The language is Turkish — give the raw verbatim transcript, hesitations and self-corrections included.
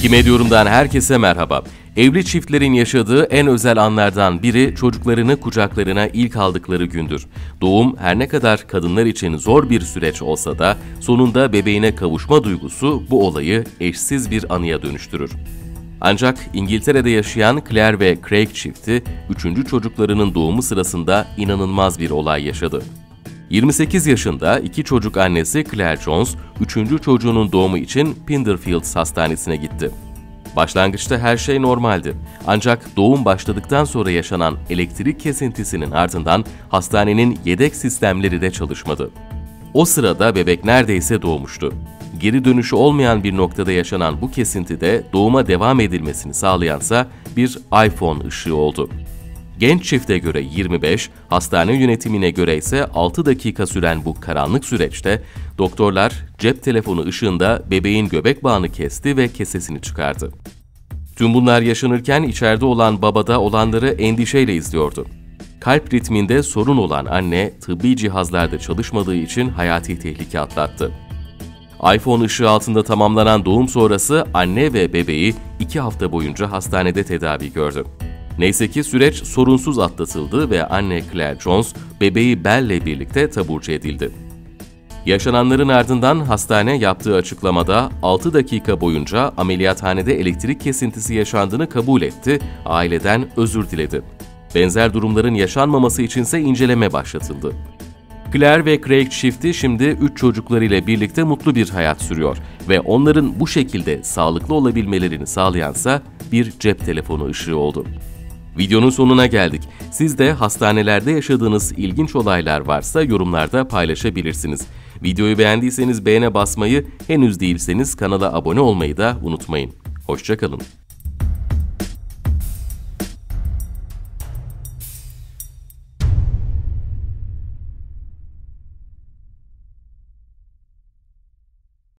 Kime Diyorum'dan herkese merhaba. Evli çiftlerin yaşadığı en özel anlardan biri çocuklarını kucaklarına ilk aldıkları gündür. Doğum her ne kadar kadınlar için zor bir süreç olsa da sonunda bebeğine kavuşma duygusu bu olayı eşsiz bir anıya dönüştürür. Ancak İngiltere'de yaşayan Claire ve Craig çifti üçüncü çocuklarının doğumu sırasında inanılmaz bir olay yaşadı. yirmi sekiz yaşında iki çocuk annesi Claire Jones, üçüncü çocuğunun doğumu için Pinderfields Hastanesi'ne gitti. Başlangıçta her şey normaldi. Ancak doğum başladıktan sonra yaşanan elektrik kesintisinin ardından hastanenin yedek sistemleri de çalışmadı. O sırada bebek neredeyse doğmuştu. Geri dönüşü olmayan bir noktada yaşanan bu kesintide doğuma devam edilmesini sağlayansa bir iPhone ışığı oldu. Genç çifte göre yirmi beş, hastane yönetimine göre ise altı dakika süren bu karanlık süreçte doktorlar cep telefonu ışığında bebeğin göbek bağını kesti ve kesesini çıkardı. Tüm bunlar yaşanırken içeride olan baba da olanları endişeyle izliyordu. Kalp ritminde sorun olan anne tıbbi cihazlarda çalışmadığı için hayati tehlike atlattı. iPhone ışığı altında tamamlanan doğum sonrası anne ve bebeği iki hafta boyunca hastanede tedavi gördü. Neyse ki süreç sorunsuz atlatıldı ve anne Claire Jones bebeği Belle'le birlikte taburcu edildi. Yaşananların ardından hastane yaptığı açıklamada altı dakika boyunca ameliyathanede elektrik kesintisi yaşandığını kabul etti, aileden özür diledi. Benzer durumların yaşanmaması içinse inceleme başlatıldı. Claire ve Craig çifti şimdi üç çocuklarıyla birlikte mutlu bir hayat sürüyor ve onların bu şekilde sağlıklı olabilmelerini sağlayansa bir cep telefonu ışığı oldu. Videonun sonuna geldik. Siz de hastanelerde yaşadığınız ilginç olaylar varsa yorumlarda paylaşabilirsiniz. Videoyu beğendiyseniz beğene basmayı, henüz değilseniz kanala abone olmayı da unutmayın. Hoşça kalın.